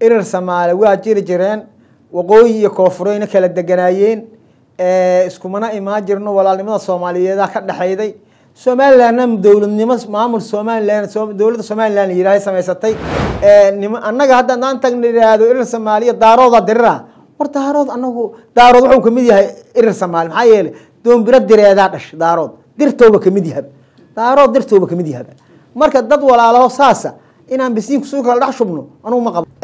إير السماء واجر جيران وقوي كوفرين كلا دجنايين إسكمنا إماجرنا ولا لمن الصومالية ذا كده حيدي سومال لنا دولة نمس معمول سومال لنا دولة سومال لنا يراي سميستي أنا قاعد نانتج نريادو إير السمالية دارو درا ورتهارود أنه دارود وحوم كميديا إير السمال محيل دوم برد درياداتش دارود درتوبة كميديا دارود درتوبة كميديا مركز ضد ولا على صاصة إن أنا بسيم سوق لا شبنه أنا ما قبل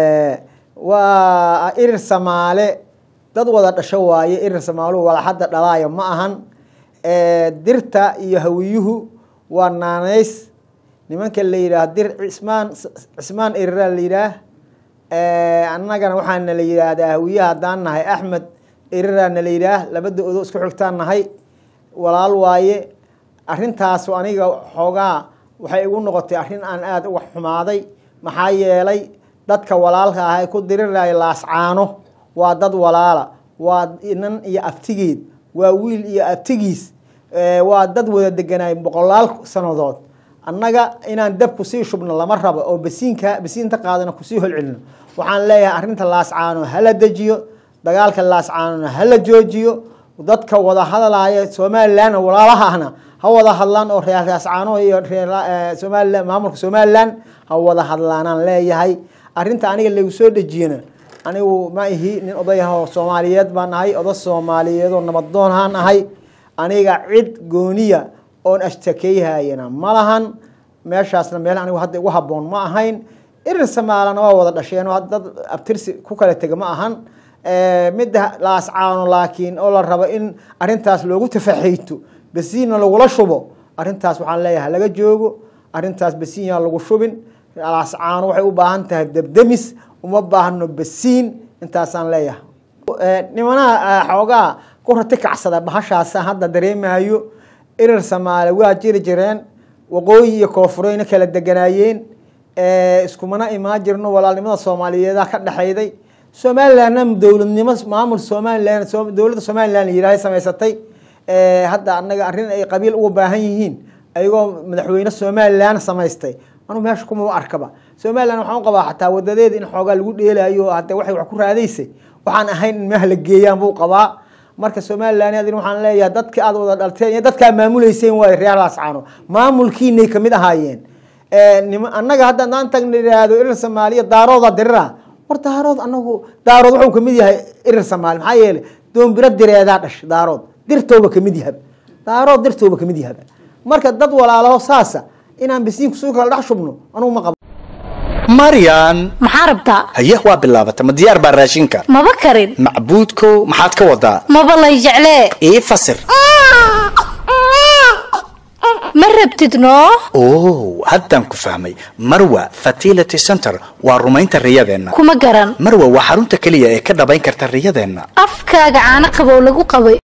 وإير السمالة ضد ولا تشواي إير السمالو ولا حد لا يوم معهن درتا يهويه ونانيس nimanka la yiraahdo dir Cismaan Irra la yiraahdo annagana waxaan la yiraahdaa hawiyaha hadaan nahay Axmed Irra la yiraahdo labadooda isku xigtaan nahay walaal waaye arintaas aniga xoogaa waxay igu noqotay arin aan aad uga xumaaday maxaa yeelay dadka walaalka ah ay ku dirirayay laascaano waa dad walaala waa inan iyo aftigeed waa wiil iyo aftigiis waa dad wada deganay boqolaal sanadood annaga inaan dab ku sii shubno lama rabo oo basiinta qaadana ku sii holcilno waxaan leeyahay arinta laascaano hala dajiyo dagaalka laascaano hala joojiyo dadka wada hadalaya Soomaaliland walaalahaana ha wada hadlaan oo reer laascaano iyo reer Soomaaliland maamulka Soomaaliland ha wada hadlaanaan leeyahay arinta aniga lagu soo dajiyana anigu ma ihi nin odayaha Soomaaliyeed baan ahay oday Soomaaliyeed oo nabadoon aan ahay aniga cid gooniya oon ashtakeeyayna malahan meeshaasna meel anigu hadda ugu haboon ma ahayn Irir Samaalana waa wada dhasheen oo dad abtirsi ku kala tagay ma ahan midda laascaano laakiin oo la rabo in arintaas loogu tafaxiito basiina lagu la shubo arintaas waxaan leeyahay laga joogo arintaas basiina lagu shubin laascaano waxay u baahan tahay dabdamis uma baahno basiin intaasaan leeyahay nimana xoogaa ku ratikacsada bahashaas hadda dareemayo إير السماء واجر جيران وقوي كوفرين كلا دجنايين إسكمنا إماجرنا ولا لمن الصومالية ذا كده حيدي سومال لنا دولة نمس معمول سومال لنا دولة سومال لنا يراي سميستي حتى أننا عارفين أي قبيل وباهيين أيوة مدحوين السومال لنا سميستي أنا ما أشكو أركبه سومال لنا حنقبه حتى ودديد إن حاجة الجود إلى أيوة حتى واحد وحكور هذيسي وحن أهين مهل الجيام بو قبا marka Soomaaliland adin waxaan leeyahay dadka aad wada dhalteen iyo dadka maamuleyseen way reer laascaano maamulkiinay kamid ahaayeen annaga hadda aan tagniraado Irir Soomaaliya daarooda dirra wartahaarood anagu daarood wuxuu kamid yahay Irir Soomaali maxaa yeelay doon birad direedaadash daarood dirtooba kamid yahay daarood dirtooba kamid yahay marka dad walaalaho saasa inaan bisiin ku soo kala dhax shubno anu ma qabo مريان محاربتا هيه waa bilaabata ma diyaar baa raashinka ma bakarin macbuudko maxaad ka wadaa ma balay jeclee ee fasir ma rabtidno haddaan ku fahmay Marwa Fertility Center waa rumaynta riyadeena kuma garan Marwa waa xarunta kaliya ee ka dhabayn karta riyadeena afkaaga caana qabow lagu qabay